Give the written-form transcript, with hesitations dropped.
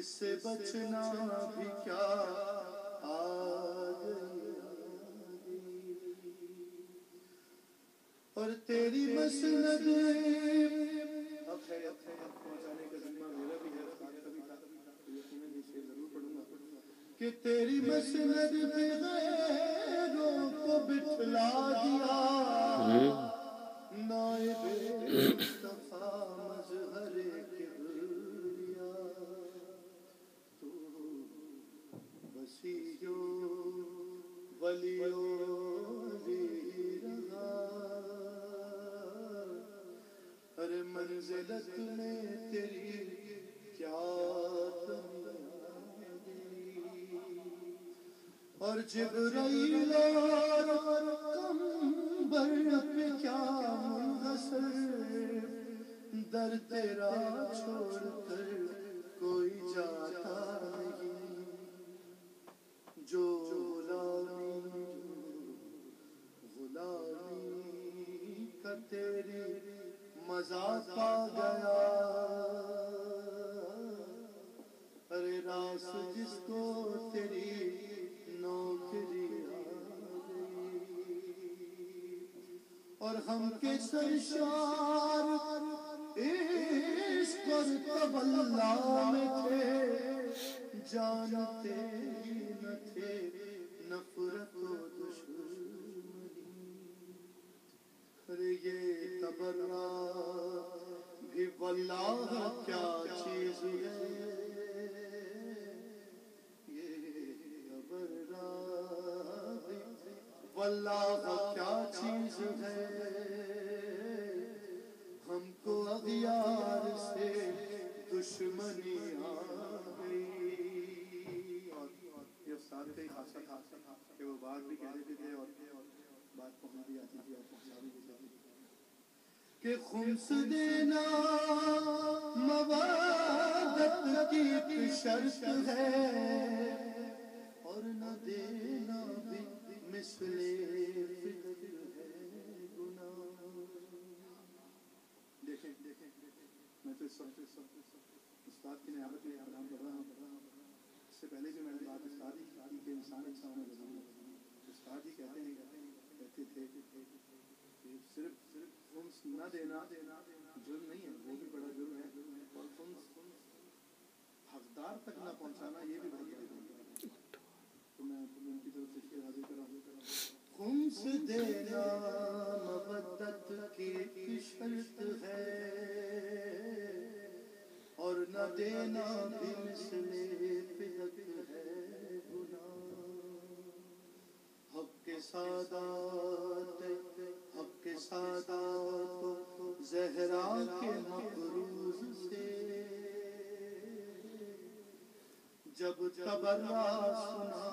اس سے بچنا بھی کیا اور تیری مسند پہنچانے کا ذمہ میرا بھی ہے، استاد کا بھی تھا، یقیناً یہ شعر ضرور پڑھوں گا کہ تیری مسند پہ غیروں کو بٹھلا دیا، نائب مصطفیٰ مظہر کبریا، تو وسیع ولی ہر منزلت میں تیری کیا اور جبرائیل اور قمبر پہ کیا منحصر، در تیرا چھوڑ کر کوئی جاتا نہیں، جو غلامی کا تیری مزہ پا گیا، ارے راس جس کو تیری نوکری آ گئی، اور ہم کے سرشار عشق اور تولا میں تھے، جانتے ہی نہ تھے نفرت و دشمنی، ارے یہ تبرات بھی واللہ کیا چیز ہے، یہ تبرات بھی واللہ کیا چیز ہے، ہم کو اغیار سے دشمنی آ گئی، اور یہ استاد کا ہی خاصہ تھا کہ وہ بات بھی کہہ دیتے تھے اور بات پہنچ بھی آتی تھی اور پہنچا بھی دیتے تھے کہ خمس دینا موادت کی ایک شرط ہے، اور نہ دینا بھی مثل فدق ہے گناہ۔ دیکھیں میں تو اس وقت استاد کی نعمت میں کلام پڑھ رہا ہوں، اس سے پہلے بھی میں نے بات استاد ہی کی کہ انسان ہونا ضروری ہے، استاد ہی کہتے تھے کہ صرف خمس نہ دینا جرم نہیں ہے، وہ بھی بڑا جرم ہے، اور خمس حقدار تک نہ پہنچانا یہ بھی بڑا جرم ہے، تو میں ان کی طرف سے شعر حاضر کر رہا ہوں۔ خمس دینا مودت کی ایک شرط ہے، اور نہ دینا بھی مثل فدق ہے گناہ، حق کے سادات کو زہرا کے مقروض سے جب تبرا سنا